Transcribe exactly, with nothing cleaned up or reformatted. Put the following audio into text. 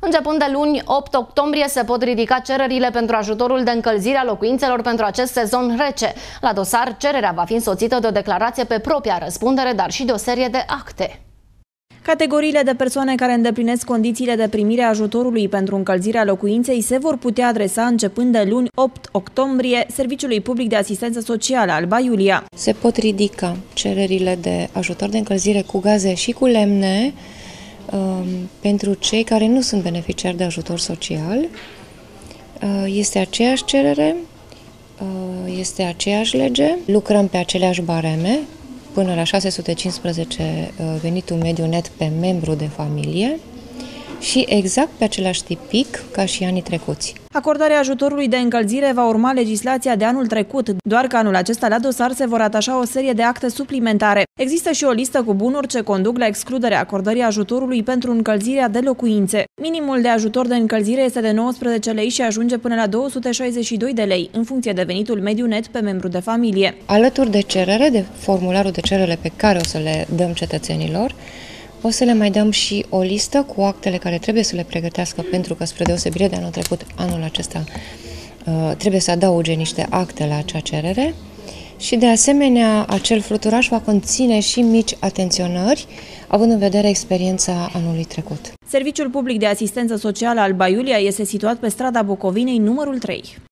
Începând de luni, opt octombrie, se pot ridica cererile pentru ajutorul de încălzire a locuințelor pentru acest sezon rece. La dosar, cererea va fi însoțită de o declarație pe propria răspundere, dar și de o serie de acte. Categoriile de persoane care îndeplinesc condițiile de primire a ajutorului pentru încălzirea locuinței se vor putea adresa începând de luni opt octombrie Serviciului Public de Asistență Socială Alba Iulia. Se pot ridica cererile de ajutor de încălzire cu gaze și cu lemne um, pentru cei care nu sunt beneficiari de ajutor social. Uh, este aceeași cerere, uh, este aceeași lege, lucrăm pe aceleași bareme, până la șase sute cincisprezece venitul mediu net pe membru de familie și exact pe același tipic ca și anii trecuți. Acordarea ajutorului de încălzire va urma legislația de anul trecut, doar că anul acesta la dosar se vor atașa o serie de acte suplimentare. Există și o listă cu bunuri ce conduc la excluderea acordării ajutorului pentru încălzirea de locuințe. Minimul de ajutor de încălzire este de nouăsprezece lei și ajunge până la două sute șaizeci și doi de lei, în funcție de venitul mediu net pe membru de familie. Alături de cerere, de formularul de cerere pe care o să le dăm cetățenilor, o să le mai dăm și o listă cu actele care trebuie să le pregătească, pentru că, spre deosebire de anul trecut, anul acesta trebuie să adauge niște acte la acea cerere și, de asemenea, acel fluturaș va conține și mici atenționări, având în vedere experiența anului trecut. Serviciul Public de Asistență Socială Alba Iulia este situat pe strada Bucovinei numărul trei.